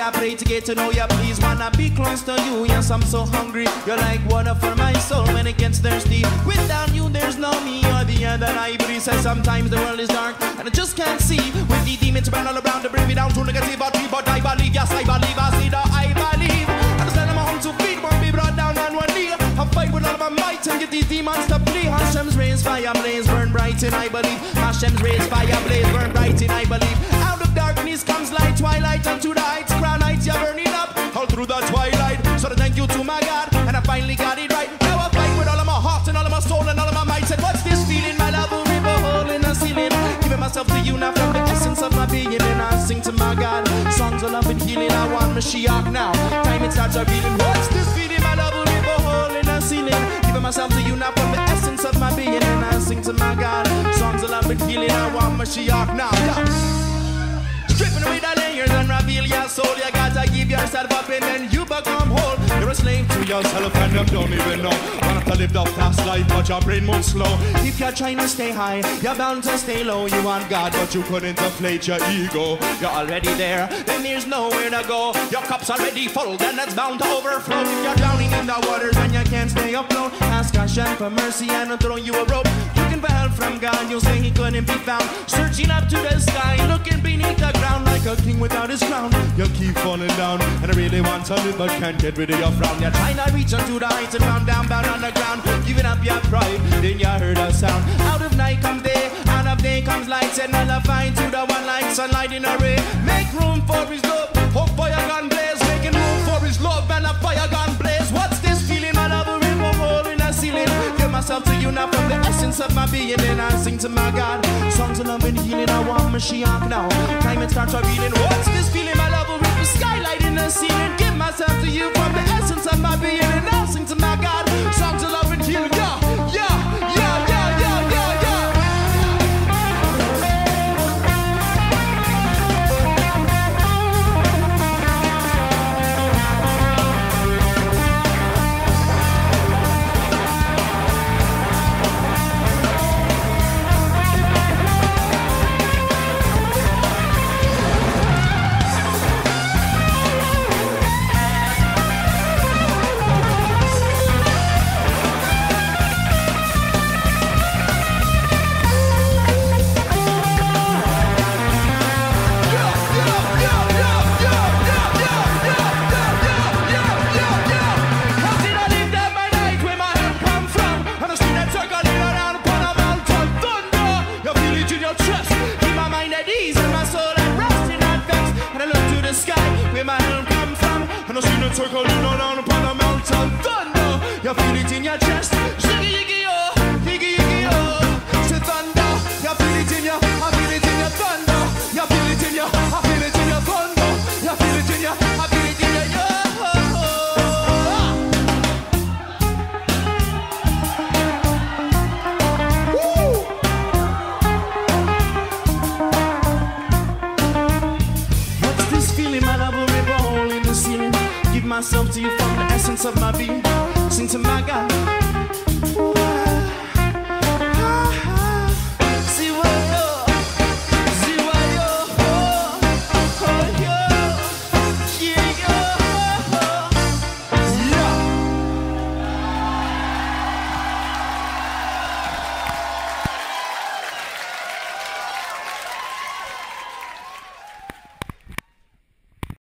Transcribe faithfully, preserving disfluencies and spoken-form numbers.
I pray to get to know you. Please wanna be close to you. Yes, I'm so hungry. You're like water for my soul when it gets thirsty. Without you, there's no me. You're the other night. But he says sometimes the world is dark and I just can't see. With the demons run all around to bring me down to negativity. But I believe, yes, I believe. I see that I believe. I stand on my home to feet, won't be brought down on one knee. I fight with all of my might and get these demons to flee. Hashem's rays, fire blaze, burn bright and I believe. Hashem's rays, fire blaze, burn bright and I believe. Out of darkness comes light, twilight unto the heights. Crown heights, you're burning up all through the twilight. So thank you to my God, and I finally got it right. Now I fight with all of my heart and all of my soul and all of my might. Said, what's this feeling? My love will rip a hole in the ceiling. Giving myself to you now from the essence of my being. And I sing to my God, songs of love and healing. I want Mashiach now. Time it starts revealing. What's this feeling? My love will rip a hole in the ceiling. Giving myself to you now from the essence of my being. And I sing to my God, songs of love and healing. I want Mashiach now. Yeah. Stripping away the layers and reveal your soul. You gotta give yourself up and then you become whole. You're a slave to yourself and you don't even know. Want to live the fast life but your brain moves slow. If you're trying to stay high, you're bound to stay low. You want God but you couldn't inflate your ego. You're already there, then there's nowhere to go. Your cup's already full, then that's bound to overflow. If you're drowning in the waters and you can't stay afloat, ask Hashem for mercy and I'll throw you a rope. Looking for help from God, you'll say he couldn't be found. Searching up to the sky, looking beneath the ground like a king without his crown. You keep falling down, and I really want to live but can't get rid of your frown. You're trying to reach onto the heights and round down, bound on the ground. Giving up your pride, then you heard a sound. Out of night comes day, out of day comes light. And I'll find to the one like sunlight in a ray. Make room for his love, hope fire gun blaze. Making room for his love and a fire gun blaze. What's this feeling? My love will rip a hole in the ceiling. Give myself to you now from the essence of my being. And I sing to my God, songs of love and healing. I want Mashiach now. Time it starts revealing. What's this feeling? My love will rip the skylight in the ceiling. Give myself to you from the essence of my being. And I'll sing to my God, songs of love and healing. Yeah, yeah, yeah, yeah, yeah, yeah, yeah. Circling around upon a mountain thunder. You feel it in your chest. Shiggy yiggy oh, yiggy yiggy oh. Say thunder. You feel it in your, I feel it in your thunder. You feel it in your, I feel it in your thunder. You feel it in your, I feel it in your yeah. What's this feeling? My love will rip a hole in the ceiling. Myself to you from the essence of my being. Sing to my God.